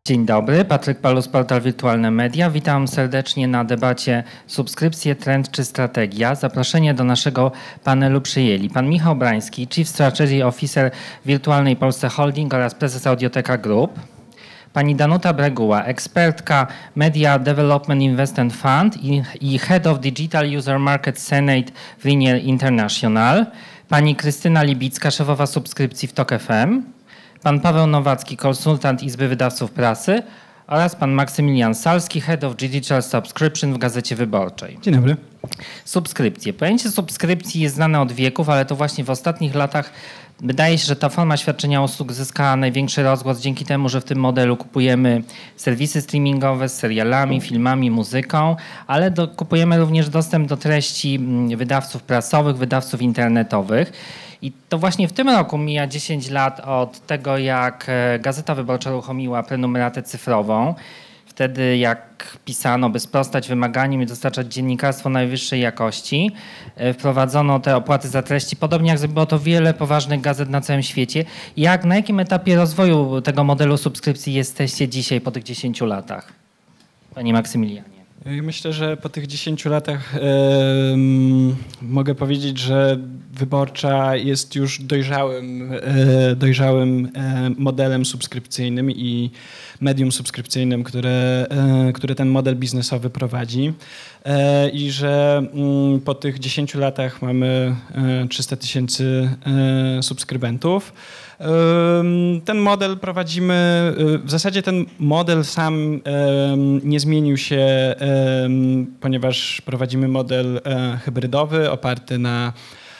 Dzień dobry, Patryk Palus, portal Wirtualne Media. Witam serdecznie na debacie Subskrypcje, trend czy strategia. Zaproszenie do naszego panelu przyjęli pan Michał Brański, Chief Strategy Officer Wirtualnej Polsce Holding oraz prezes Audioteka Group. Pani Danuta Breguła, ekspertka Media Development Investment Fund i Head of Digital User Market Senate w Linear International. Pani Krystyna Libicka, szefowa subskrypcji w TOK FM. Pan Paweł Nowacki, konsultant Izby Wydawców Prasy oraz pan Maksymilian Salski, Head of Digital Subscription w Gazecie Wyborczej. Dzień dobry. Subskrypcje. Pojęcie subskrypcji jest znane od wieków, ale to właśnie w ostatnich latach wydaje się, że ta forma świadczenia usług zyskała największy rozgłos dzięki temu, że w tym modelu kupujemy serwisy streamingowe z serialami, filmami, muzyką, ale kupujemy również dostęp do treści wydawców prasowych, wydawców internetowych. I to właśnie w tym roku mija 10 lat od tego, jak Gazeta Wyborcza uruchomiła prenumeratę cyfrową. Wtedy jak pisano, by sprostać wymaganiom i dostarczać dziennikarstwo najwyższej jakości, wprowadzono te opłaty za treści, podobnie jak zrobiło to wiele poważnych gazet na całym świecie. Na jakim etapie rozwoju tego modelu subskrypcji jesteście dzisiaj po tych 10 latach? Panie Maksymilianie. Myślę, że po tych 10 latach mogę powiedzieć, że Wyborcza jest już dojrzałym modelem subskrypcyjnym i medium subskrypcyjnym, które ten model biznesowy prowadzi. I że po tych 10 latach mamy 300 000 subskrybentów. Ten model prowadzimy, w zasadzie ten model sam nie zmienił się, ponieważ prowadzimy model hybrydowy oparty na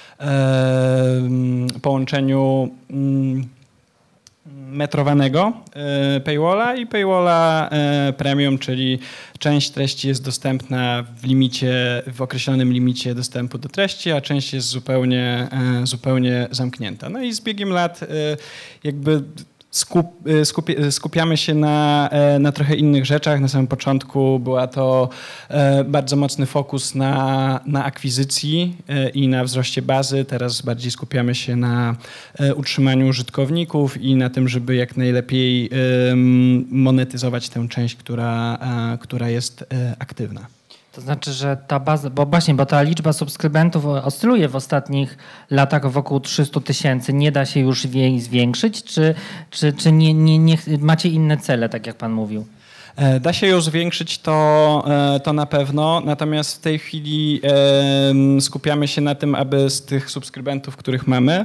połączeniu metrowanego paywalla i paywalla premium, czyli część treści jest dostępna w określonym limicie dostępu do treści, a część jest zupełnie zamknięta. No i z biegiem lat jakby skupiamy się na trochę innych rzeczach. Na samym początku była to bardzo mocny fokus na akwizycji i na wzroście bazy. Teraz bardziej skupiamy się na utrzymaniu użytkowników i na tym, żeby jak najlepiej monetyzować tę część, która jest aktywna. To znaczy, że ta baza, bo ta liczba subskrybentów oscyluje w ostatnich latach wokół 300 000. Nie da się już jej zwiększyć, czy nie macie inne cele, tak jak pan mówił? Da się ją zwiększyć, to na pewno, natomiast w tej chwili skupiamy się na tym, aby z tych subskrybentów, których mamy,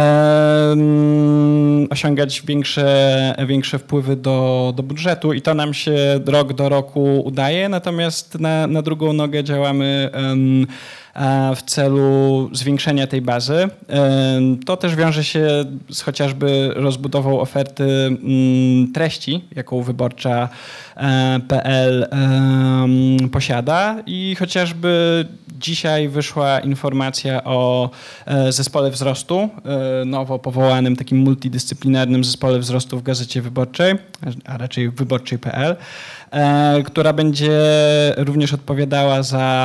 osiągać większe wpływy do budżetu i to nam się rok do roku udaje, natomiast na drugą nogę działamy w celu zwiększenia tej bazy. To też wiąże się z chociażby rozbudową oferty treści, jaką Wyborcza.pl posiada i chociażby dzisiaj wyszła informacja o zespole wzrostu, nowo powołanym takim multidyscyplinarnym zespole wzrostu w Gazecie Wyborczej, a raczej wyborczej.pl, która będzie również odpowiadała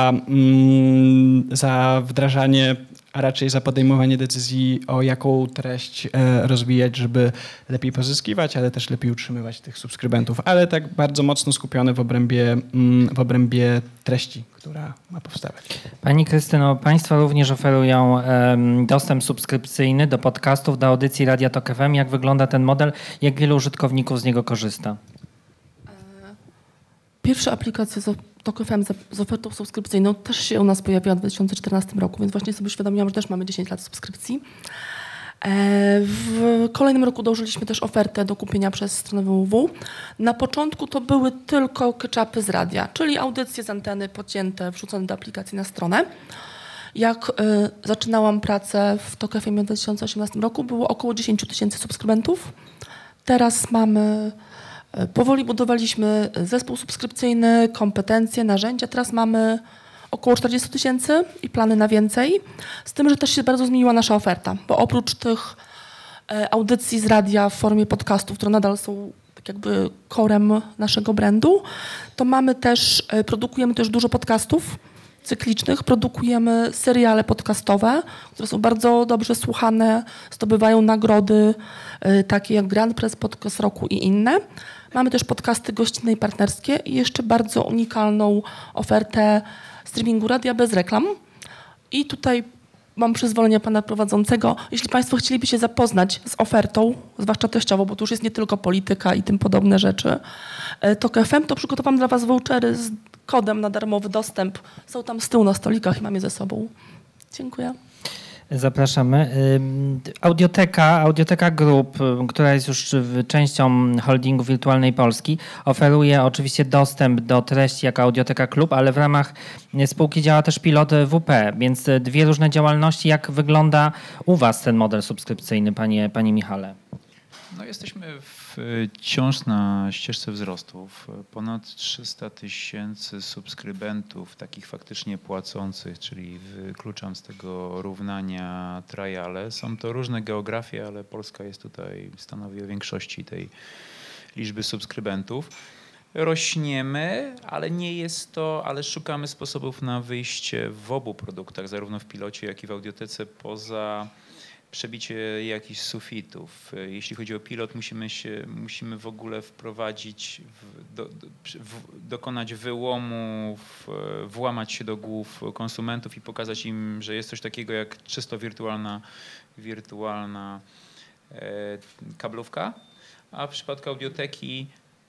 za wdrażanie, a raczej za podejmowanie decyzji, o jaką treść rozwijać, żeby lepiej pozyskiwać, ale też lepiej utrzymywać tych subskrybentów, ale tak bardzo mocno skupione w obrębie treści, która ma powstawać. Pani Krystyno, państwo również oferują dostęp subskrypcyjny do podcastów, do audycji Radia TOK FM. Jak wygląda ten model? Jak wielu użytkowników z niego korzysta? Pierwsza aplikacja TOK FM z ofertą subskrypcyjną też się u nas pojawiła w 2014 roku, więc właśnie sobie uświadomiłam, że też mamy 10 lat subskrypcji. W kolejnym roku dołożyliśmy też ofertę do kupienia przez stronę www. Na początku to były tylko catch-upy z radia, czyli audycje z anteny podcięte, wrzucone do aplikacji na stronę. Jak zaczynałam pracę w TOK FM w 2018 roku, było około 10 000 subskrybentów. Teraz powoli budowaliśmy zespół subskrypcyjny, kompetencje, narzędzia. Teraz mamy około 40 000 i plany na więcej. Z tym, że też się bardzo zmieniła nasza oferta, bo oprócz tych audycji z radia w formie podcastów, które nadal są tak jakby corem naszego brandu, to produkujemy też dużo podcastów cyklicznych produkujemy seriale podcastowe, które są bardzo dobrze słuchane, zdobywają nagrody takie jak Grand Prix Podcast Roku i inne. Mamy też podcasty gościnne i partnerskie i jeszcze bardzo unikalną ofertę streamingu radia bez reklam. I tutaj mam przyzwolenie pana prowadzącego. Jeśli państwo chcieliby się zapoznać z ofertą, zwłaszcza treściowo, bo tu już jest nie tylko polityka i tym podobne rzeczy, TOK FM, to przygotowałam dla was vouchery z kodem na darmowy dostęp. Są tam z tyłu na stolikach i mam je ze sobą. Dziękuję. Zapraszamy. Audioteka Group, która jest już częścią holdingu Wirtualnej Polski, oferuje oczywiście dostęp do treści jako Audioteka Klub, ale w ramach spółki działa też pilot WP, więc dwie różne działalności. Jak wygląda u was ten model subskrypcyjny, panie Michale? No jesteśmy wciąż na ścieżce wzrostów. Ponad 300 000 subskrybentów, takich faktycznie płacących, czyli wykluczam z tego równania triale. Są to różne geografie, ale Polska jest tutaj, stanowi o większości tej liczby subskrybentów. Rośniemy, ale nie jest to, ale szukamy sposobów na wyjście w obu produktach, zarówno w pilocie, jak i w audiotece, poza przebicie jakichś sufitów. Jeśli chodzi o pilot, musimy w ogóle wprowadzić, dokonać wyłomu, włamać się do głów konsumentów i pokazać im, że jest coś takiego jak czysto wirtualna kablówka, a w przypadku audioteki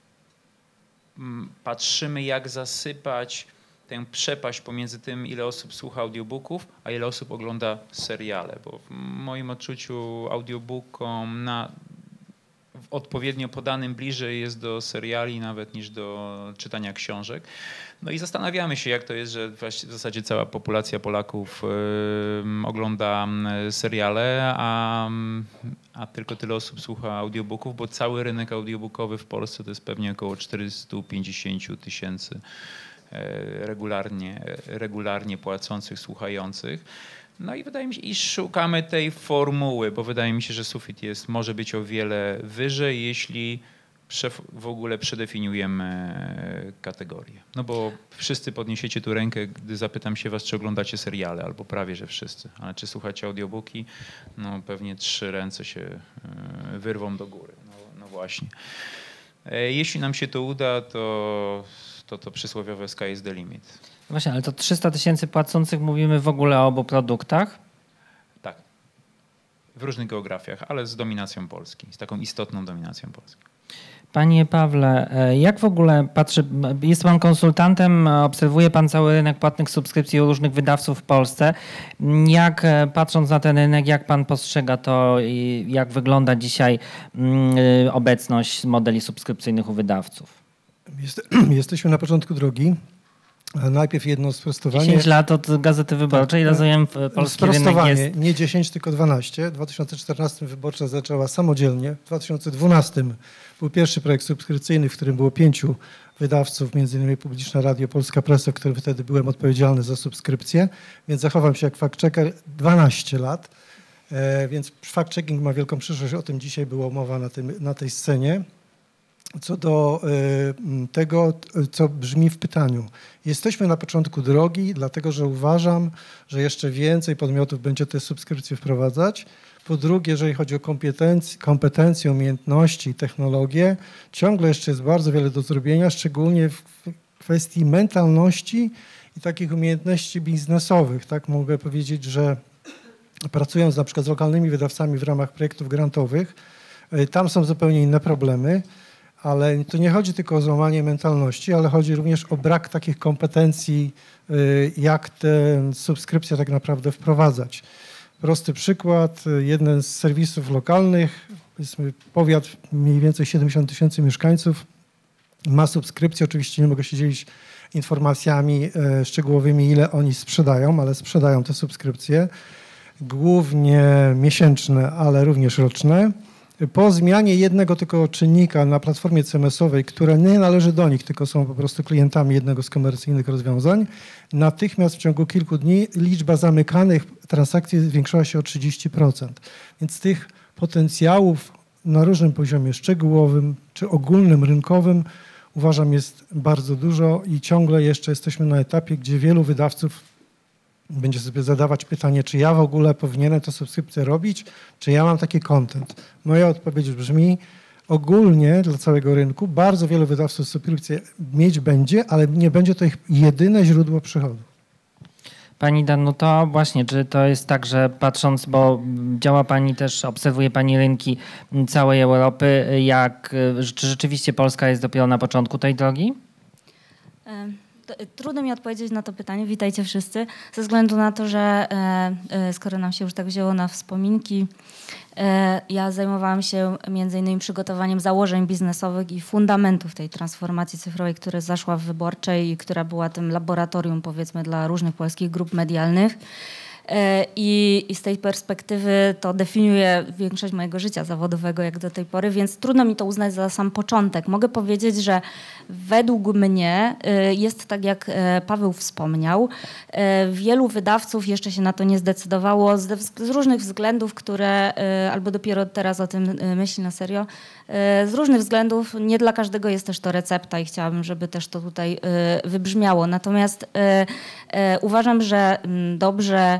patrzymy, jak zasypać tę przepaść pomiędzy tym, ile osób słucha audiobooków, a ile osób ogląda seriale, bo w moim odczuciu audiobookom w odpowiednio podanym bliżej jest do seriali nawet niż do czytania książek. No i zastanawiamy się, jak to jest, że w zasadzie cała populacja Polaków ogląda seriale, a tylko tyle osób słucha audiobooków, bo cały rynek audiobookowy w Polsce to jest pewnie około 450 000 regularnie płacących, słuchających. No i wydaje mi się, iż szukamy tej formuły, bo wydaje mi się, że sufit może być o wiele wyżej, jeśli w ogóle przedefiniujemy kategorię. No bo wszyscy podniesiecie tu rękę, gdy zapytam się was, czy oglądacie seriale, albo prawie, że wszyscy. Ale czy słuchacie audiobooki? No pewnie 3 ręce się wyrwą do góry. No właśnie. Jeśli nam się to uda, to przysłowiowe sky is the limit. Właśnie, ale to 300 000 płacących, mówimy w ogóle o obu produktach? Tak. W różnych geografiach, ale z dominacją Polski, z taką istotną dominacją Polski. Panie Pawle, jak w ogóle jest pan konsultantem, obserwuje pan cały rynek płatnych subskrypcji u różnych wydawców w Polsce. Jak patrząc na ten rynek, jak pan postrzega to i jak wygląda dzisiaj obecność modeli subskrypcyjnych u wydawców? Jesteśmy na początku drogi. Najpierw jedno sprostowanie. 10 lat od Gazety Wyborczej, tak, rozumiem, polski rynek jest... Nie 10, tylko 12. W 2014 Wyborcza zaczęła samodzielnie. W 2012 był pierwszy projekt subskrypcyjny, w którym było 5 wydawców, m.in. Publiczne Radio, Polska Presa, w którym wtedy byłem odpowiedzialny za subskrypcję, więc zachowam się jak fact-checker 12 lat. Więc fact-checking ma wielką przyszłość, o tym dzisiaj była mowa na tej scenie. Co do tego, co brzmi w pytaniu. Jesteśmy na początku drogi, dlatego że uważam, że jeszcze więcej podmiotów będzie te subskrypcje wprowadzać. Po drugie, jeżeli chodzi o kompetencje, umiejętności i technologie, ciągle jeszcze jest bardzo wiele do zrobienia, szczególnie w kwestii mentalności i takich umiejętności biznesowych. Tak mogę powiedzieć, że pracując na przykład z lokalnymi wydawcami w ramach projektów grantowych, tam są zupełnie inne problemy. Ale to nie chodzi tylko o złamanie mentalności, ale chodzi również o brak takich kompetencji, jak tę subskrypcję tak naprawdę wprowadzać. Prosty przykład, jeden z serwisów lokalnych, powiedzmy powiat mniej więcej 70 000 mieszkańców, ma subskrypcję, oczywiście nie mogę się dzielić informacjami szczegółowymi, ile oni sprzedają, ale sprzedają te subskrypcje, głównie miesięczne, ale również roczne. Po zmianie jednego tylko czynnika na platformie CMS-owej, która nie należy do nich, tylko są po prostu klientami jednego z komercyjnych rozwiązań, natychmiast w ciągu kilku dni liczba zamykanych transakcji zwiększyła się o 30%. Więc tych potencjałów na różnym poziomie szczegółowym czy ogólnym, rynkowym uważam jest bardzo dużo i ciągle jeszcze jesteśmy na etapie, gdzie wielu wydawców będzie sobie zadawać pytanie, czy ja w ogóle powinienem tę subskrypcję robić, czy ja mam taki content. Moja odpowiedź brzmi, ogólnie dla całego rynku bardzo wielu wydawców subskrypcję mieć będzie, ale nie będzie to ich jedyne źródło przychodu. Pani Danuto, właśnie, czy to jest tak, że patrząc, bo działa Pani też, obserwuje Pani rynki całej Europy, czy rzeczywiście Polska jest dopiero na początku tej drogi? Trudno mi odpowiedzieć na to pytanie, witajcie wszyscy, ze względu na to, że skoro nam się już tak wzięło na wspominki, ja zajmowałam się między innymi przygotowaniem założeń biznesowych i fundamentów tej transformacji cyfrowej, która zaszła w Wyborczej i która była tym laboratorium, powiedzmy, dla różnych polskich grup medialnych. I z tej perspektywy to definiuje większość mojego życia zawodowego jak do tej pory, więc trudno mi to uznać za sam początek. Mogę powiedzieć, że według mnie jest tak, jak Paweł wspomniał. Wielu wydawców jeszcze się na to nie zdecydowało z różnych względów, które, albo dopiero teraz o tym myśli na serio, z różnych względów. Nie dla każdego jest też to recepta i chciałabym, żeby też to tutaj wybrzmiało. Natomiast uważam, że dobrze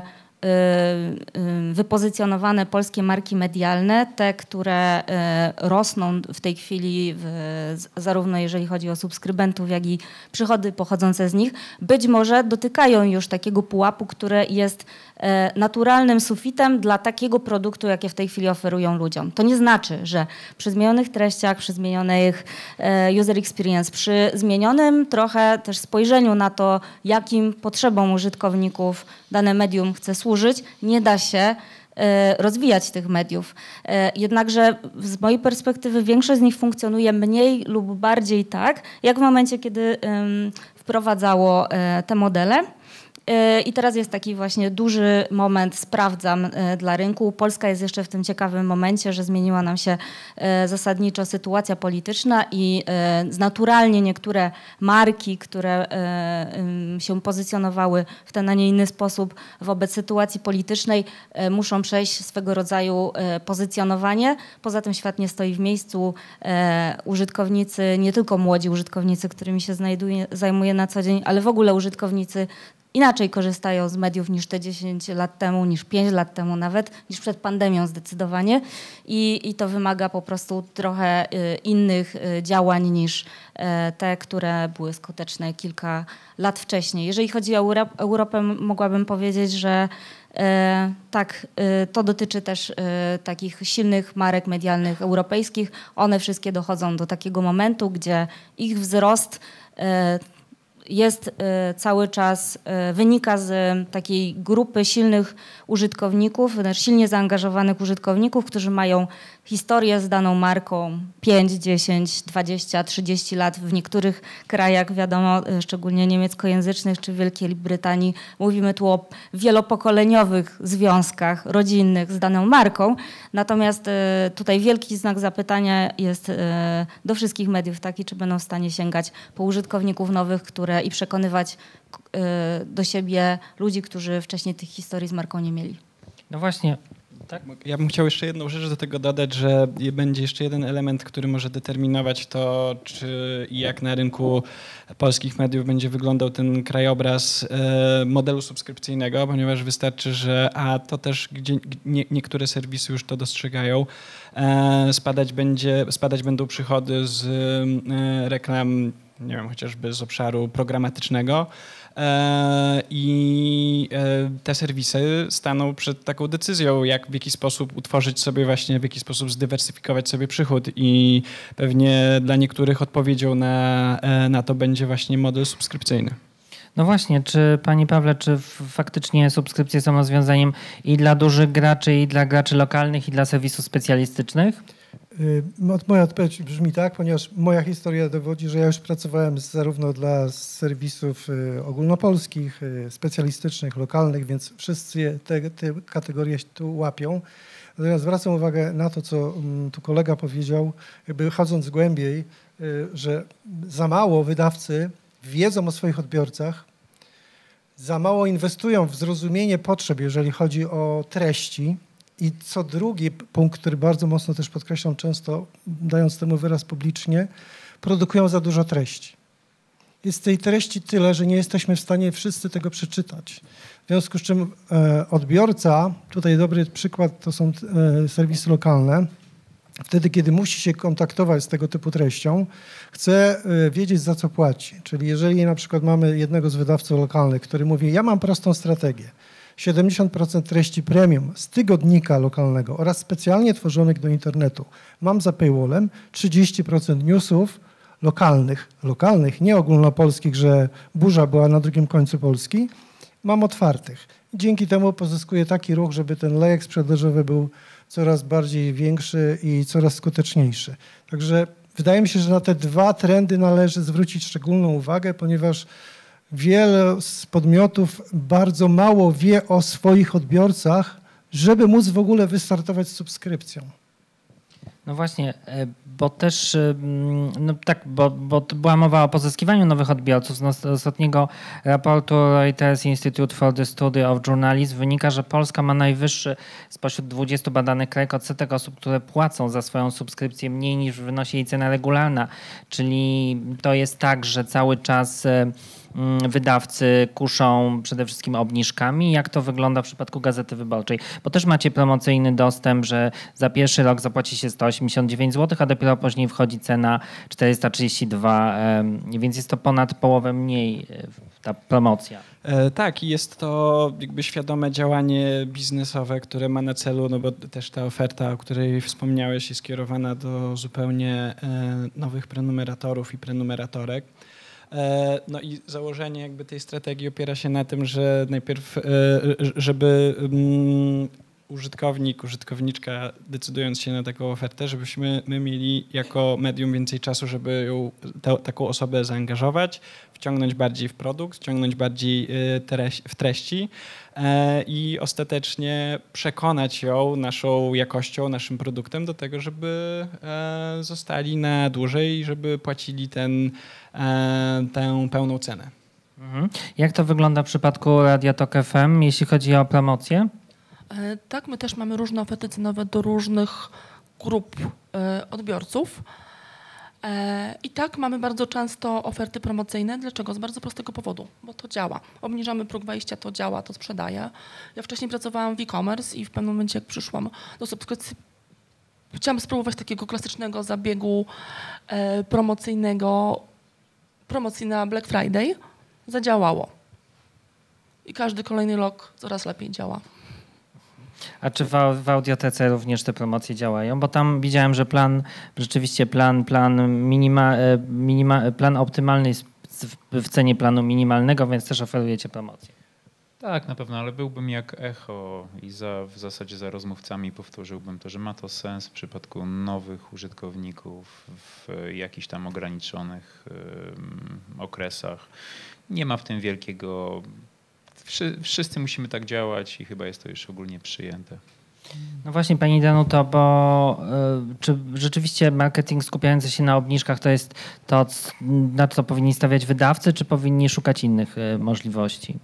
wypozycjonowane polskie marki medialne, te, które rosną w tej chwili zarówno jeżeli chodzi o subskrybentów, jak i przychody pochodzące z nich, być może dotykają już takiego pułapu, który jest naturalnym sufitem dla takiego produktu, jakie w tej chwili oferują ludziom. To nie znaczy, że przy zmienionych treściach, przy zmienionych user experience, przy zmienionym trochę też spojrzeniu na to, jakim potrzebom użytkowników dane medium chce służyć, nie da się rozwijać tych mediów. Jednakże z mojej perspektywy większość z nich funkcjonuje mniej lub bardziej tak, jak w momencie, kiedy wprowadzało te modele. I teraz jest taki właśnie duży moment, sprawdzam dla rynku. Polska jest jeszcze w tym ciekawym momencie, że zmieniła nam się zasadniczo sytuacja polityczna i naturalnie niektóre marki, które się pozycjonowały w ten, a nie inny sposób wobec sytuacji politycznej, muszą przejść swego rodzaju pozycjonowanie. Poza tym świat nie stoi w miejscu. Użytkownicy, nie tylko młodzi użytkownicy, którymi się zajmuję na co dzień, ale w ogóle użytkownicy inaczej korzystają z mediów niż te 10 lat temu, niż 5 lat temu nawet, niż przed pandemią zdecydowanie. I to wymaga po prostu trochę innych działań niż te, które były skuteczne kilka lat wcześniej. Jeżeli chodzi o Europę, mogłabym powiedzieć, że tak, to dotyczy też takich silnych marek medialnych europejskich. One wszystkie dochodzą do takiego momentu, gdzie ich wzrost jest cały czas, wynika z takiej grupy silnych użytkowników, silnie zaangażowanych użytkowników, którzy mają historię z daną marką 5, 10, 20, 30 lat. W niektórych krajach, wiadomo, szczególnie niemieckojęzycznych czy w Wielkiej Brytanii, mówimy tu o wielopokoleniowych związkach rodzinnych z daną marką. Natomiast tutaj wielki znak zapytania jest do wszystkich mediów taki, czy będą w stanie sięgać po użytkowników nowych, i przekonywać do siebie ludzi, którzy wcześniej tych historii z marką nie mieli. No właśnie. Tak? Ja bym chciał jeszcze jedną rzecz do tego dodać, że będzie jeszcze jeden element, który może determinować to, czy i jak na rynku polskich mediów będzie wyglądał ten krajobraz modelu subskrypcyjnego, ponieważ wystarczy, że to też niektóre serwisy już to dostrzegają, spadać będą przychody z reklam, nie wiem, chociażby z obszaru programatycznego. I te serwisy staną przed taką decyzją, w jaki sposób utworzyć sobie właśnie, w jaki sposób zdywersyfikować sobie przychód i pewnie dla niektórych odpowiedzią na to będzie właśnie model subskrypcyjny. No właśnie, Panie Pawle, czy faktycznie subskrypcje są rozwiązaniem i dla dużych graczy, i dla graczy lokalnych, i dla serwisów specjalistycznych? Moja odpowiedź brzmi tak, ponieważ moja historia dowodzi, że ja już pracowałem zarówno dla serwisów ogólnopolskich, specjalistycznych, lokalnych, więc wszyscy te kategorie się tu łapią. Natomiast zwracam uwagę na to, co tu kolega powiedział, jakby chodząc głębiej, że za mało wydawcy wiedzą o swoich odbiorcach, za mało inwestują w zrozumienie potrzeb, jeżeli chodzi o treści. I co drugi punkt, który bardzo mocno też podkreślam często, dając temu wyraz publicznie, produkują za dużo treści. Jest tej treści tyle, że nie jesteśmy w stanie wszyscy tego przeczytać. W związku z czym odbiorca, tutaj dobry przykład to są serwisy lokalne, wtedy, kiedy musi się kontaktować z tego typu treścią, chce wiedzieć, za co płaci. Czyli jeżeli na przykład mamy jednego z wydawców lokalnych, który mówi, ja mam prostą strategię, 70% treści premium z tygodnika lokalnego oraz specjalnie tworzonych do internetu mam za paywallem, 30% newsów lokalnych, nie ogólnopolskich, że burza była na drugim końcu Polski, mam otwartych. Dzięki temu pozyskuję taki ruch, żeby ten lejek sprzedażowy był coraz bardziej większy i coraz skuteczniejszy. Także wydaje mi się, że na te dwa trendy należy zwrócić szczególną uwagę, ponieważ wiele z podmiotów bardzo mało wie o swoich odbiorcach, żeby móc w ogóle wystartować z subskrypcją. No właśnie, bo też, no tak, bo była mowa o pozyskiwaniu nowych odbiorców. Z ostatniego raportu Reuters Institute for the Study of Journalism wynika, że Polska ma najwyższy spośród 20 badanych krajów odsetek osób, które płacą za swoją subskrypcję mniej niż wynosi jej cena regularna. Czyli to jest tak, że cały czas wydawcy kuszą przede wszystkim obniżkami. Jak to wygląda w przypadku Gazety Wyborczej? Bo też macie promocyjny dostęp, że za pierwszy rok zapłaci się 189 zł, a dopiero później wchodzi cena 432, więc jest to ponad połowę mniej ta promocja. Tak, i jest to jakby świadome działanie biznesowe, które ma na celu, no bo też ta oferta, o której wspomniałeś, jest skierowana do zupełnie nowych prenumeratorów i prenumeratorek. No i założenie jakby tej strategii opiera się na tym, że najpierw, żeby użytkowniczka decydując się na taką ofertę, żebyśmy my mieli jako medium więcej czasu, żeby taką osobę zaangażować, wciągnąć bardziej w produkt, wciągnąć bardziej w treści i ostatecznie przekonać ją naszą jakością, naszym produktem do tego, żeby zostali na dłużej i żeby płacili tę pełną cenę. Jak to wygląda w przypadku Radia Tok FM, jeśli chodzi o promocję? Tak, my też mamy różne oferty cenowe do różnych grup odbiorców. I tak mamy bardzo często oferty promocyjne. Dlaczego? Z bardzo prostego powodu, bo to działa. Obniżamy próg wejścia, to działa, to sprzedaje. Ja wcześniej pracowałam w e-commerce i w pewnym momencie, jak przyszłam do subskrypcji, chciałam spróbować takiego klasycznego zabiegu promocyjnego, promocji na Black Friday. Zadziałało. I każdy kolejny rok coraz lepiej działa. A czy w Audiotece również te promocje działają? Bo tam widziałem, że rzeczywiście plan optymalny jest w cenie planu minimalnego, więc też oferujecie promocję. Tak, na pewno, ale byłbym jak echo i w zasadzie za rozmówcami powtórzyłbym to, że ma to sens w przypadku nowych użytkowników w jakichś tam ograniczonych okresach. Nie ma w tym wielkiego... Wszyscy musimy tak działać i chyba jest to już ogólnie przyjęte. No właśnie, pani Danuto, bo czy rzeczywiście marketing skupiający się na obniżkach to jest to, na co powinni stawiać wydawcy, czy powinni szukać innych możliwości?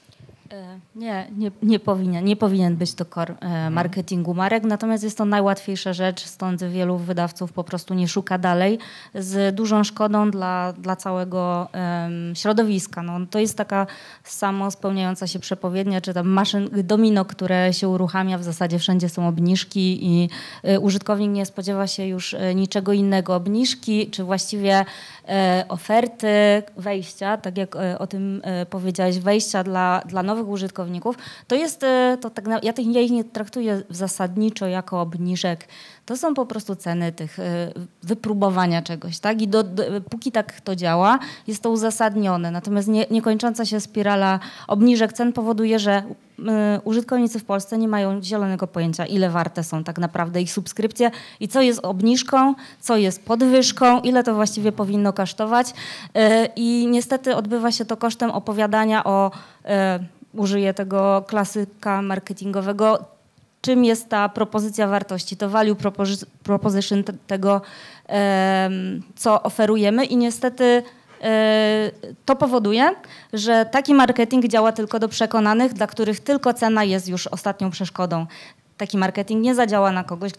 Nie powinien być to core marketingu marek, natomiast jest to najłatwiejsza rzecz, stąd wielu wydawców po prostu nie szuka dalej z dużą szkodą dla całego środowiska. No, to jest taka samo spełniająca się przepowiednia, czy tam maszyn domino, które się uruchamia, w zasadzie wszędzie są obniżki i użytkownik nie spodziewa się już niczego innego. Obniżki, czy właściwie oferty wejścia, tak jak o tym powiedziałeś, wejścia dla nowych użytkowników, to jest, ja ich nie traktuję zasadniczo jako obniżek. To są po prostu ceny tych wypróbowania czegoś, tak? I póki tak to działa, jest to uzasadnione. Natomiast niekończąca się spirala obniżek cen powoduje, że użytkownicy w Polsce nie mają zielonego pojęcia, ile warte są tak naprawdę ich subskrypcje i co jest obniżką, co jest podwyżką, ile to właściwie powinno kosztować. I niestety odbywa się to kosztem opowiadania użyję tego klasyka marketingowego, czym jest ta propozycja wartości, to value proposition tego, co oferujemy i niestety to powoduje, że taki marketing działa tylko do przekonanych, dla których tylko cena jest już ostatnią przeszkodą. Taki marketing nie zadziała na kogoś,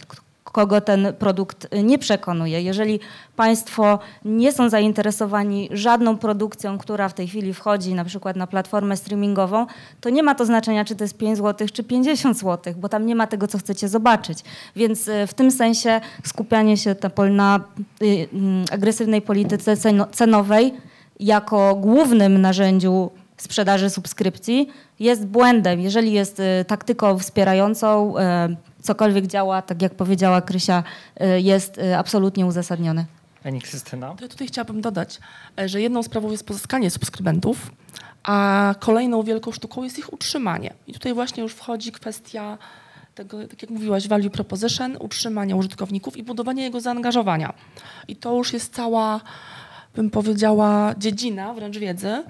kogo ten produkt nie przekonuje. Jeżeli Państwo nie są zainteresowani żadną produkcją, która w tej chwili wchodzi na przykład na platformę streamingową, to nie ma to znaczenia, czy to jest 5 zł, czy 50 zł, bo tam nie ma tego, co chcecie zobaczyć. Więc w tym sensie skupianie się na agresywnej polityce cenowej jako głównym narzędziu sprzedaży subskrypcji jest błędem. Jeżeli jest taktyką wspierającą, cokolwiek działa, tak jak powiedziała Krysia, jest absolutnie uzasadnione. Pani Krystyna? To ja tutaj chciałabym dodać, że jedną sprawą jest pozyskanie subskrybentów, a kolejną wielką sztuką jest ich utrzymanie. I tutaj właśnie już wchodzi kwestia tego, tak jak mówiłaś, value proposition, utrzymania użytkowników i budowania jego zaangażowania. I to już jest cała, bym powiedziała, dziedzina wręcz wiedzy.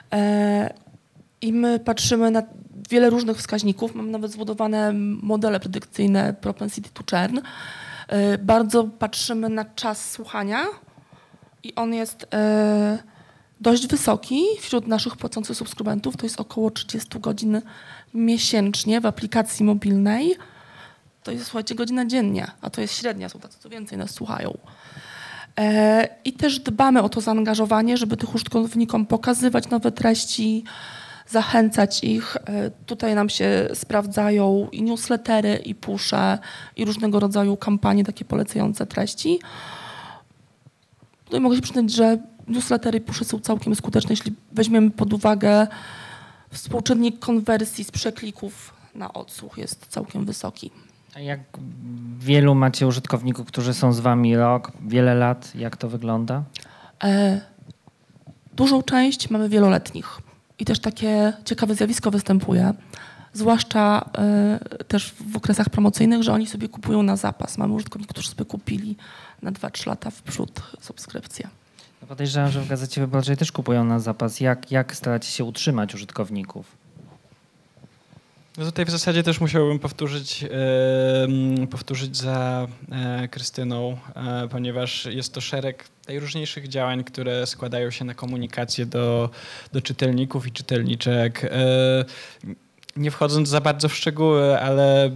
I my patrzymy na wiele różnych wskaźników. Mam nawet zbudowane modele predykcyjne propensity to churn. Bardzo patrzymy na czas słuchania i on jest dość wysoki wśród naszych płacących subskrybentów. To jest około 30 godzin miesięcznie w aplikacji mobilnej. To jest, słuchajcie, godzina dziennie, a to jest średnia, są tacy, co więcej nas słuchają. I też dbamy o to zaangażowanie, żeby tych użytkownikom pokazywać nowe treści, zachęcać ich. Tutaj nam się sprawdzają i newslettery, i pusze, i różnego rodzaju kampanie takie polecające treści. Tutaj mogę się przyznać, że newslettery i pusze są całkiem skuteczne, jeśli weźmiemy pod uwagę współczynnik konwersji z przeklików na odsłuch jest całkiem wysoki. A jak wielu macie użytkowników, którzy są z wami rok, wiele lat? Jak to wygląda? Dużą część mamy wieloletnich. I też takie ciekawe zjawisko występuje, zwłaszcza też w okresach promocyjnych, że oni sobie kupują na zapas. Mamy użytkowników, którzy sobie kupili na 2-3 lata w przód subskrypcję. No podejrzewam, że w Gazecie Wyborczej też kupują na zapas. Jak staracie się utrzymać użytkowników? No tutaj w zasadzie też musiałbym powtórzyć za Krystyną, ponieważ jest to szereg najróżniejszych działań, które składają się na komunikację do czytelników i czytelniczek. Nie wchodząc za bardzo w szczegóły, ale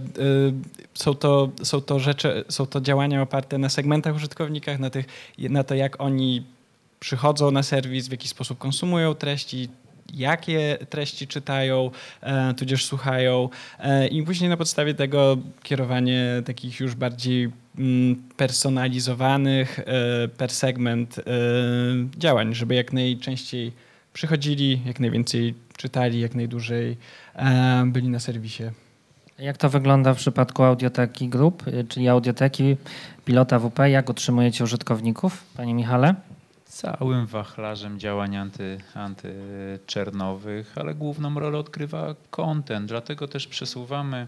są to działania oparte na segmentach użytkownikach, na to, jak oni przychodzą na serwis, w jaki sposób konsumują treści, jakie treści czytają, tudzież słuchają i później na podstawie tego kierowanie takich już bardziej personalizowanych per segment działań, żeby jak najczęściej przychodzili, jak najwięcej czytali, jak najdłużej byli na serwisie. Jak to wygląda w przypadku Audioteki Group, czyli Audioteki Pilota WP? Jak utrzymujecie użytkowników, panie Michale? Całym wachlarzem działań antyczernowych, ale główną rolę odgrywa content, dlatego też przesuwamy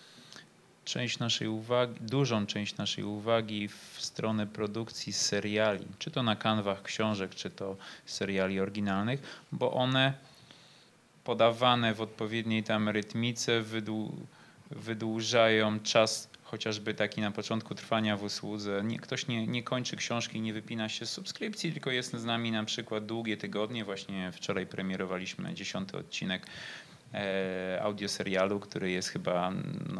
dużą część naszej uwagi w stronę produkcji seriali, czy to na kanwach książek, czy to seriali oryginalnych, bo one podawane w odpowiedniej tam rytmice wydłużają czas chociażby taki na początku trwania w usłudze. Ktoś nie kończy książki, nie wypina się z subskrypcji, tylko jest z nami na przykład długie tygodnie. Właśnie wczoraj premierowaliśmy 10. odcinek audioserialu, który jest chyba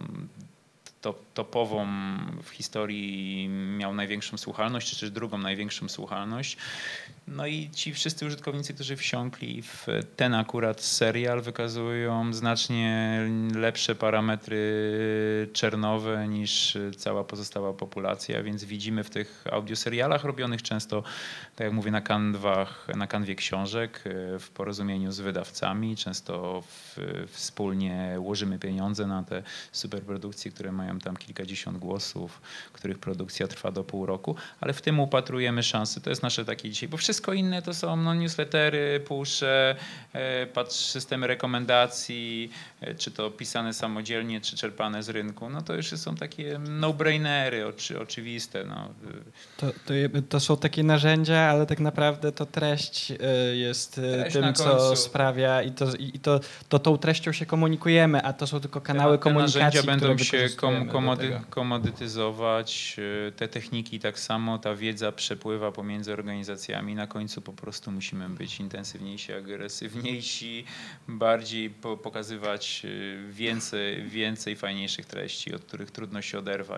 topową w historii, miał największą słuchalność, czy też drugą największą słuchalność. No i ci wszyscy użytkownicy, którzy wsiąkli w ten akurat serial, wykazują znacznie lepsze parametry czernowe niż cała pozostała populacja, więc widzimy w tych audioserialach robionych często, tak jak mówię, na kanwie książek, w porozumieniu z wydawcami, często wspólnie łożymy pieniądze na te superprodukcje, które mają tam kilkadziesiąt głosów, których produkcja trwa do pół roku, ale w tym upatrujemy szansy. To jest nasze takie dzisiaj, bo wszystko inne to są newslettery, pusze, systemy rekomendacji, czy to pisane samodzielnie, czy czerpane z rynku. No to już są takie no-brainery, oczywiste. No. To są takie narzędzia, ale tak naprawdę to treść jest tym, co sprawia i to tą treścią się komunikujemy, a to są tylko kanały komunikacji, narzędzia będą się komodytyzować, te techniki tak samo, ta wiedza przepływa pomiędzy organizacjami. Na końcu po prostu musimy być intensywniejsi, agresywniejsi, bardziej pokazywać więcej fajniejszych treści, od których trudno się oderwać.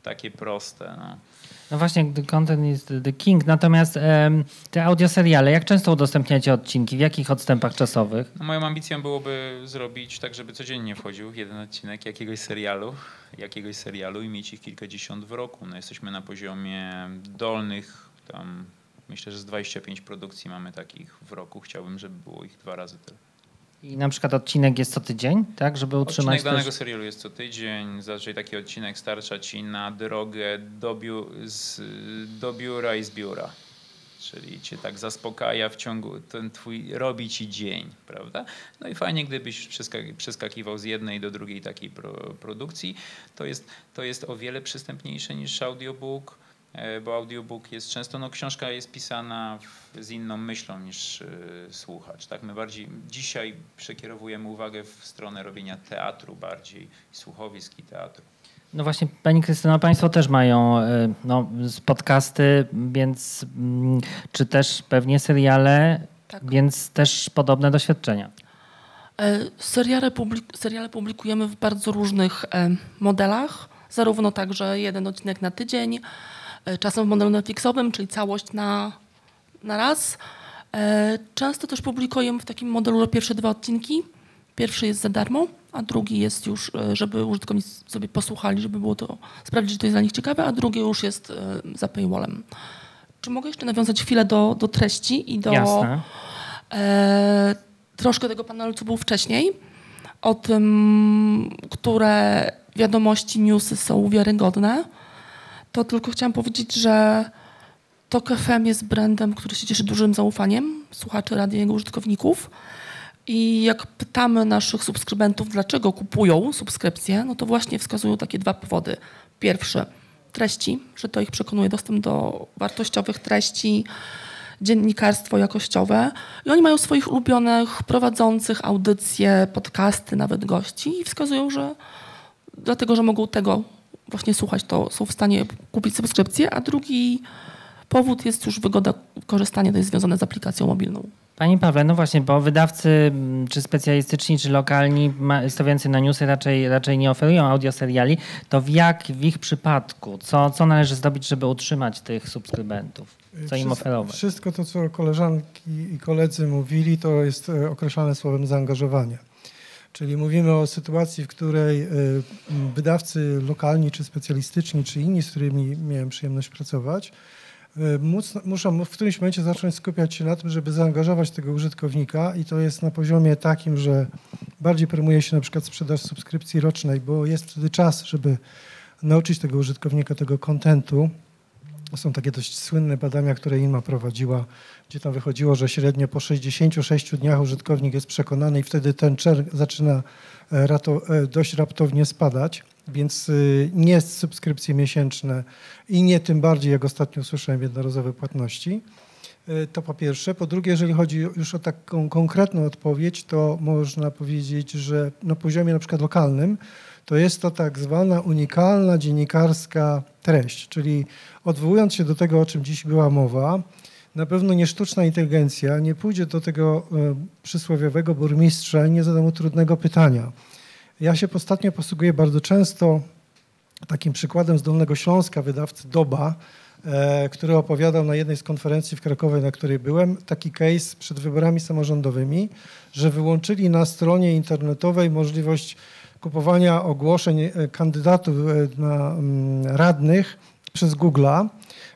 takie proste. No. No właśnie, content is the king. Natomiast te audioseriale, jak często udostępniacie odcinki? W jakich odstępach czasowych? No, moją ambicją byłoby zrobić tak, żeby codziennie wchodził jeden odcinek jakiegoś serialu i mieć ich kilkadziesiąt w roku. No, jesteśmy na poziomie dolnych, tam myślę, że z 25 produkcji mamy takich w roku. Chciałbym, żeby było ich 2 razy tyle. I na przykład odcinek jest co tydzień, tak? Żeby utrzymać Odcinek danego serialu jest co tydzień. Zazwyczaj taki odcinek starcza ci na drogę do biura i z biura. Czyli cię tak zaspokaja w ciągu, ten twój robi ci dzień, prawda? No i fajnie, gdybyś przeskakiwał z jednej do drugiej takiej produkcji. To jest o wiele przystępniejsze niż audiobook, bo audiobook jest często, książka jest pisana z inną myślą niż słuchacz. Tak? My bardziej dzisiaj przekierowujemy uwagę w stronę robienia teatru bardziej, słuchowisk i teatru. No właśnie, Pani Krystyno, Państwo też mają podcasty, więc czy też pewnie seriale, Tak. więc też podobne doświadczenia. Seriale publikujemy w bardzo różnych modelach, zarówno także jeden odcinek na tydzień, czasem w modelu Netflixowym, czyli całość na raz. Często też publikujemy w takim modelu, że pierwsze 2 odcinki. Pierwszy jest za darmo, a drugi jest już, żeby użytkownicy sobie posłuchali, żeby było to sprawdzić, że to jest dla nich ciekawe, a drugi już jest za paywallem. Czy mogę jeszcze nawiązać chwilę do treści i do troszkę tego panelu, co był wcześniej, o tym, które wiadomości, newsy są wiarygodne. To tylko chciałam powiedzieć, że TOK FM jest brandem, który się cieszy dużym zaufaniem słuchaczy radia i jego użytkowników. I jak pytamy naszych subskrybentów, dlaczego kupują subskrypcję, no to właśnie wskazują takie 2 powody. Pierwszy, treści, że to ich przekonuje, dostęp do wartościowych treści, dziennikarstwo jakościowe. I oni mają swoich ulubionych prowadzących audycje, podcasty, nawet gości i wskazują, że dlatego, że mogą tego właśnie słuchać, to są w stanie kupić subskrypcję, a drugi powód jest już wygoda korzystania, to jest związane z aplikacją mobilną. Pani Pawle, no właśnie, bo wydawcy czy specjalistyczni, czy lokalni stawiający na newsy raczej nie oferują audioseriali, to w ich przypadku, co należy zrobić, żeby utrzymać tych subskrybentów? Co im oferować? Wszystko to, co koleżanki i koledzy mówili, to jest określane słowem zaangażowanie. Czyli mówimy o sytuacji, w której wydawcy lokalni, czy specjalistyczni, czy inni, z którymi miałem przyjemność pracować, muszą w którymś momencie zacząć skupiać się na tym, żeby zaangażować tego użytkownika i to jest na poziomie takim, że bardziej promuje się na przykład sprzedaż subskrypcji rocznej, bo jest wtedy czas, żeby nauczyć tego użytkownika tego kontentu. Są takie dość słynne badania, które INMA prowadziła, gdzie tam wychodziło, że średnio po 66 dniach użytkownik jest przekonany i wtedy ten czerg zaczyna dość raptownie spadać. Więc nie subskrypcje miesięczne i nie tym bardziej, jak ostatnio słyszałem, jednorazowe płatności. To po pierwsze. Po drugie, jeżeli chodzi już o taką konkretną odpowiedź, to można powiedzieć, że na poziomie na przykład lokalnym to jest to tak zwana unikalna dziennikarska treść, czyli odwołując się do tego, o czym dziś była mowa, na pewno nie sztuczna inteligencja nie pójdzie do tego przysłowiowego burmistrza i nie zada mu trudnego pytania. Ja się ostatnio posługuję bardzo często takim przykładem z Dolnego Śląska, wydawcy Doba, który opowiadał na jednej z konferencji w Krakowie, na której byłem, taki case przed wyborami samorządowymi, że wyłączyli na stronie internetowej możliwość kupowania ogłoszeń kandydatów na radnych przez Google'a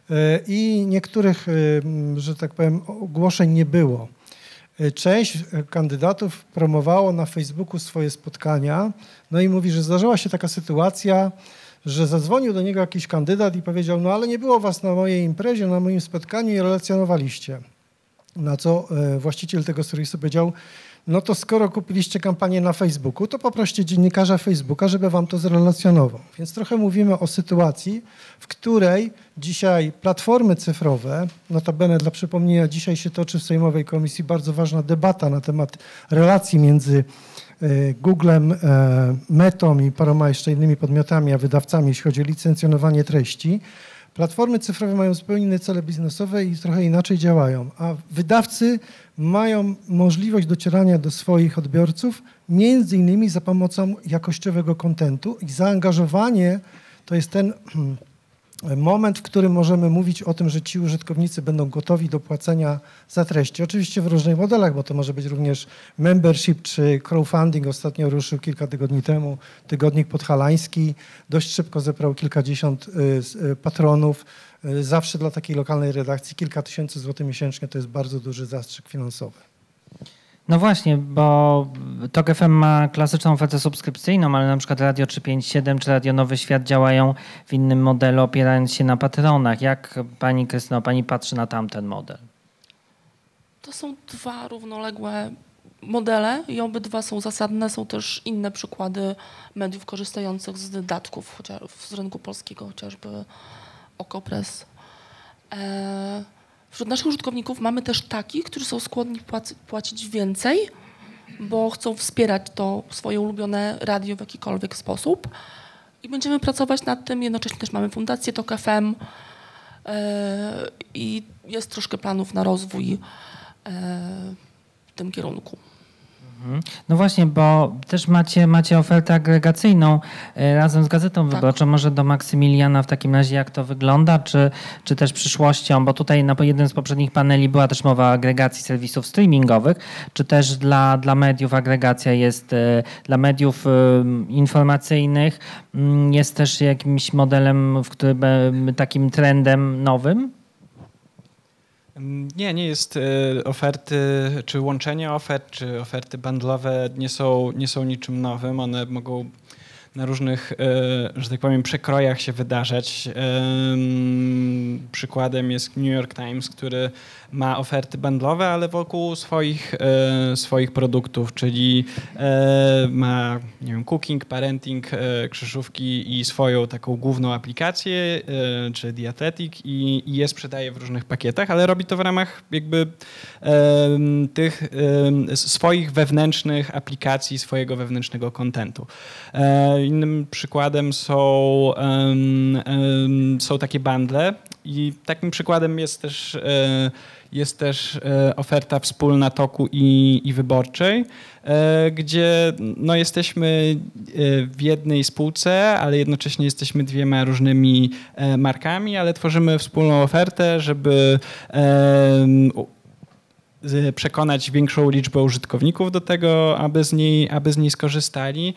i niektórych, że tak powiem, ogłoszeń nie było. Część kandydatów promowało na Facebooku swoje spotkania, no i mówi, że zdarzyła się taka sytuacja, że zadzwonił do niego jakiś kandydat i powiedział, no ale nie było was na mojej imprezie, na moim spotkaniu i relacjonowaliście. Na co właściciel tego serwisu powiedział, no to skoro kupiliście kampanię na Facebooku, to poproście dziennikarza Facebooka, żeby wam to zrelacjonował. Więc trochę mówimy o sytuacji, w której dzisiaj platformy cyfrowe, notabene dla przypomnienia, dzisiaj się toczy w Sejmowej Komisji bardzo ważna debata na temat relacji między Googlem, Metą i paroma jeszcze innymi podmiotami, a wydawcami, jeśli chodzi o licencjonowanie treści. Platformy cyfrowe mają zupełnie inne cele biznesowe i trochę inaczej działają, a wydawcy mają możliwość docierania do swoich odbiorców między innymi za pomocą jakościowego kontentu i zaangażowanie to jest ten moment, w którym możemy mówić o tym, że ci użytkownicy będą gotowi do płacenia za treści. Oczywiście w różnych modelach, bo to może być również membership czy crowdfunding. Ostatnio ruszył kilka tygodni temu tygodnik podhalański. Dość szybko zebrał kilkadziesiąt patronów. Zawsze dla takiej lokalnej redakcji kilka tysięcy złotych miesięcznie to jest bardzo duży zastrzyk finansowy. No właśnie, bo TOK FM ma klasyczną ofertę subskrypcyjną, ale na przykład Radio 357 czy Radio Nowy Świat działają w innym modelu, opierając się na patronach. Jak pani Krystyno, pani patrzy na tamten model? To są dwa równoległe modele i obydwa są zasadne. Są też inne przykłady mediów korzystających z dodatków z rynku polskiego, chociażby Okopres. Wśród naszych użytkowników mamy też takich, którzy są skłonni płacić więcej, bo chcą wspierać to swoje ulubione radio w jakikolwiek sposób. I będziemy pracować nad tym. Jednocześnie też mamy Fundację TOK FM i jest troszkę planów na rozwój w tym kierunku. No właśnie, bo też macie ofertę agregacyjną razem z Gazetą Wyborczą. Może do Maksymiliana w takim razie jak to wygląda, czy też przyszłością, bo tutaj na jednym z poprzednich paneli była też mowa o agregacji serwisów streamingowych, czy też dla mediów agregacja jest, dla mediów informacyjnych jest też jakimś modelem, w którym takim trendem nowym? Nie jest oferty, czy łączenie ofert, czy oferty bundlowe nie są niczym nowym. One mogą na różnych, że tak powiem, przekrojach się wydarzać. Przykładem jest New York Times, który ma oferty bundlowe, ale wokół swoich produktów, czyli ma, nie wiem, cooking, parenting, krzyżówki i swoją taką główną aplikację, czy The Athletic i je sprzedaje w różnych pakietach, ale robi to w ramach jakby tych swoich wewnętrznych aplikacji, swojego wewnętrznego kontentu. Innym przykładem są takie bundle i takim przykładem jest też oferta wspólna TOK-u i Wyborczej, gdzie no, jesteśmy w jednej spółce, ale jednocześnie jesteśmy dwiema różnymi markami, ale tworzymy wspólną ofertę, żeby przekonać większą liczbę użytkowników do tego, aby z niej skorzystali.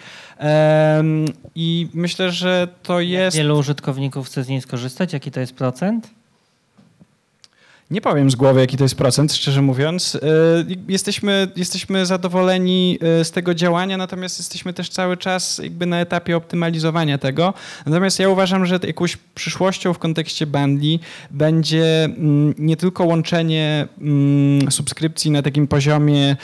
I myślę, że to jest... Jak wielu użytkowników chce z niej skorzystać? Jaki to jest procent? Nie powiem z głowy, jaki to jest procent, szczerze mówiąc. Jesteśmy zadowoleni z tego działania, natomiast jesteśmy też cały czas jakby na etapie optymalizowania tego. Natomiast ja uważam, że jakąś przyszłością w kontekście bundli będzie nie tylko łączenie subskrypcji na takim poziomie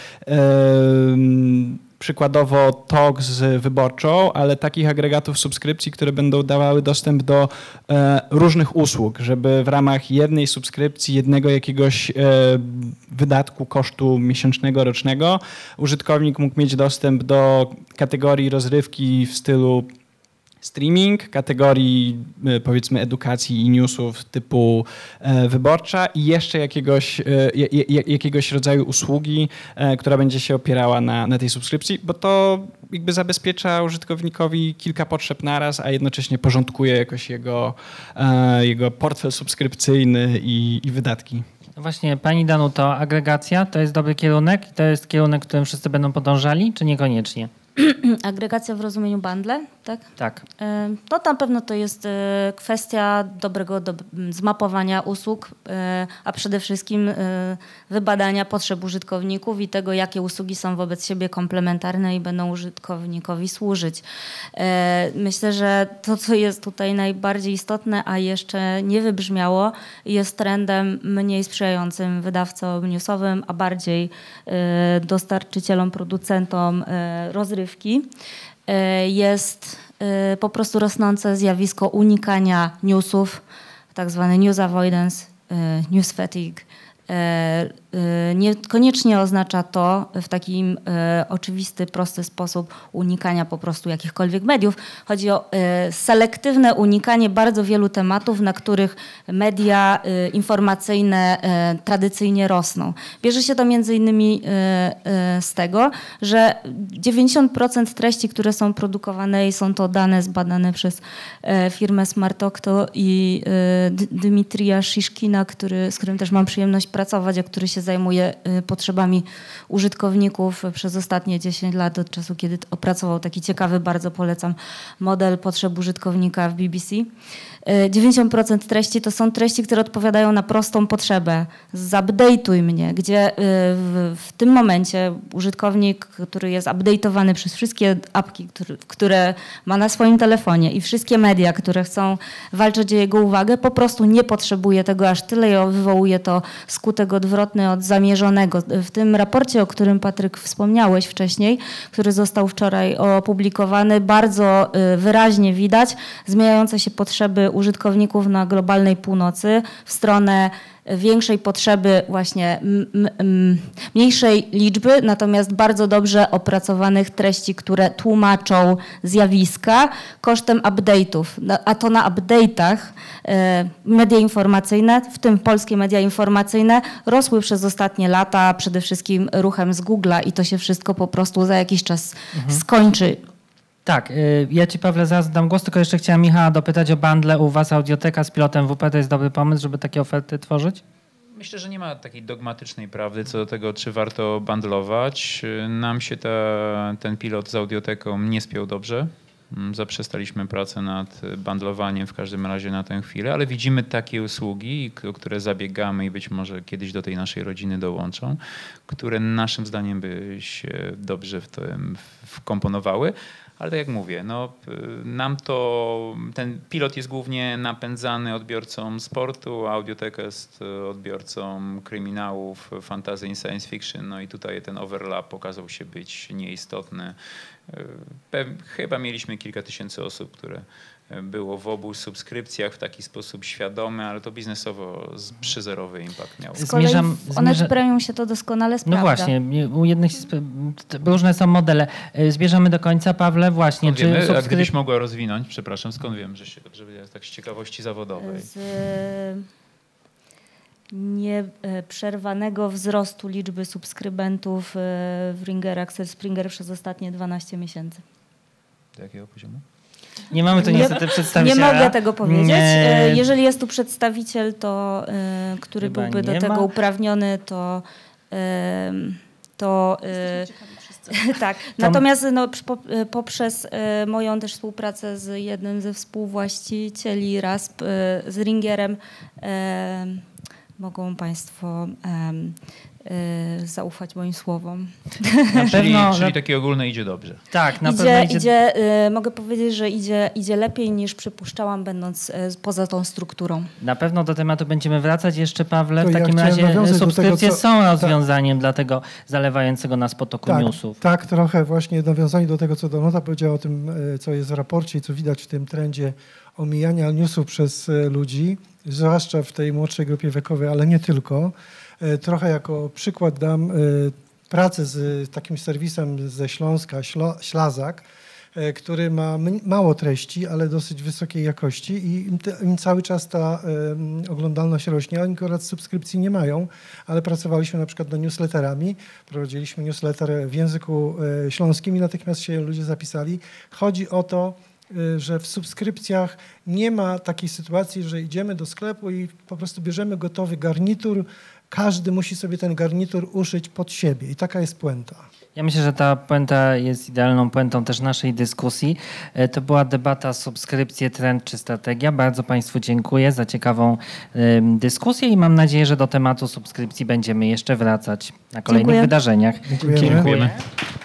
przykładowo TOK z Wyborczą, ale takich agregatów subskrypcji, które będą dawały dostęp do różnych usług, żeby w ramach jednej subskrypcji, jednego jakiegoś wydatku, kosztu miesięcznego, rocznego, użytkownik mógł mieć dostęp do kategorii rozrywki w stylu streaming, kategorii powiedzmy edukacji i newsów typu Wyborcza i jeszcze jakiegoś rodzaju usługi, która będzie się opierała na tej subskrypcji, bo to jakby zabezpiecza użytkownikowi kilka potrzeb naraz, a jednocześnie porządkuje jakoś jego portfel subskrypcyjny i wydatki. No właśnie, pani Danuto, agregacja to jest dobry kierunek? To jest kierunek, którym wszyscy będą podążali, czy niekoniecznie? Agregacja w rozumieniu bundle, tak? Tak. No na pewno to jest kwestia dobrego zmapowania usług, a przede wszystkim wybadania potrzeb użytkowników i tego, jakie usługi są wobec siebie komplementarne i będą użytkownikowi służyć. Myślę, że to, co jest tutaj najbardziej istotne, a jeszcze nie wybrzmiało, jest trendem mniej sprzyjającym wydawcom newsowym, a bardziej dostarczycielom, producentom rozrywki. Jest po prostu rosnące zjawisko unikania newsów, tak zwany news avoidance, news fatigue. Niekoniecznie oznacza to w takim oczywisty, prosty sposób unikania po prostu jakichkolwiek mediów. Chodzi o selektywne unikanie bardzo wielu tematów, na których media informacyjne tradycyjnie rosną. Bierze się to między innymi z tego, że 90% treści, które są produkowane i są to dane zbadane przez firmę Smartocto i Dmitrija Szyszkina, z którym też mam przyjemność pracować, a który się zajmuje potrzebami użytkowników przez ostatnie 10 lat, od czasu, kiedy opracował taki ciekawy, bardzo polecam, model potrzeb użytkownika w BBC. 90% treści to są treści, które odpowiadają na prostą potrzebę. Zupdate'uj mnie, gdzie w tym momencie użytkownik, który jest update'owany przez wszystkie apki, które ma na swoim telefonie i wszystkie media, które chcą walczyć o jego uwagę, po prostu nie potrzebuje tego aż tyle i wywołuje to skutek odwrotny od zamierzonego. W tym raporcie, o którym Patryk wspomniałeś wcześniej, który został wczoraj opublikowany, bardzo wyraźnie widać zmieniające się potrzeby użytkowników na globalnej północy w stronę większej potrzeby właśnie mniejszej liczby, natomiast bardzo dobrze opracowanych treści, które tłumaczą zjawiska kosztem update'ów. A to na update'ach media informacyjne, w tym polskie media informacyjne, rosły przez ostatnie lata przede wszystkim ruchem z Google'a i to się wszystko po prostu za jakiś czas skończy. Tak, ja Ci, Pawle, zaraz dam głos, tylko jeszcze chciałem Michała dopytać o bundle u Was Audioteka z pilotem WP. To jest dobry pomysł, żeby takie oferty tworzyć? Myślę, że nie ma takiej dogmatycznej prawdy co do tego, czy warto bundlować. Nam się ten pilot z Audioteką nie spiął dobrze. Zaprzestaliśmy pracę nad bundlowaniem w każdym razie na tę chwilę, ale widzimy takie usługi, o które zabiegamy i być może kiedyś do tej naszej rodziny dołączą, które naszym zdaniem by się dobrze w to wkomponowały. Ale tak jak mówię, no, ten pilot jest głównie napędzany odbiorcą sportu, a Audioteka jest odbiorcą kryminałów, fantasy i science fiction. No i tutaj ten overlap okazał się być nieistotny. Chyba mieliśmy kilka tysięcy osób, które było w obu subskrypcjach w taki sposób świadomy, ale to biznesowo przyzerowy impact miało. Z kolei w Onet Premium się to doskonale sprawdza. No właśnie, u jednych różne są modele. Zmierzamy do końca, Pawle, właśnie. Skąd wiemy? A gdybyś mogła rozwinąć, przepraszam, skąd wiem, żeby tak z ciekawości zawodowej? Z nieprzerwanego wzrostu liczby subskrybentów w Ringer Access Springer przez ostatnie 12 miesięcy. Do jakiego poziomu? Nie mamy tu niestety przedstawiciela. Nie mogę tego powiedzieć. Jeżeli jest tu przedstawiciel, to, który chyba byłby do tego uprawniony, tak. Natomiast poprzez moją też współpracę z jednym ze współwłaścicieli RASP, z Ringerem, mogą Państwo zaufać moim słowom. Czyli takie ogólne idzie dobrze. Tak, na pewno idzie. Mogę powiedzieć, że idzie lepiej niż przypuszczałam, będąc poza tą strukturą. Na pewno do tematu będziemy wracać jeszcze, Pawle. W takim razie subskrypcje są rozwiązaniem dla tego zalewającego nas potoku newsów. Tak, trochę właśnie nawiązanie do tego, co Donata powiedziała o tym, co jest w raporcie i co widać w tym trendzie omijania newsów przez ludzi, zwłaszcza w tej młodszej grupie wiekowej, ale nie tylko. Trochę jako przykład dam pracę z takim serwisem ze Śląska, Ślazak, który ma mało treści, ale dosyć wysokiej jakości i im cały czas ta oglądalność rośnie. Oni akurat subskrypcji nie mają, ale pracowaliśmy na przykład nad newsletterami. Prowadziliśmy newsletter w języku śląskim i natychmiast się ludzie zapisali. Chodzi o to, że w subskrypcjach nie ma takiej sytuacji, że idziemy do sklepu i po prostu bierzemy gotowy garnitur. Każdy musi sobie ten garnitur uszyć pod siebie i taka jest puenta. Ja myślę, że ta puenta jest idealną puentą też naszej dyskusji. To była debata subskrypcje, trend czy strategia. bardzo Państwu dziękuję za ciekawą dyskusję i mam nadzieję, że do tematu subskrypcji będziemy jeszcze wracać na kolejnych wydarzeniach. Dziękujemy.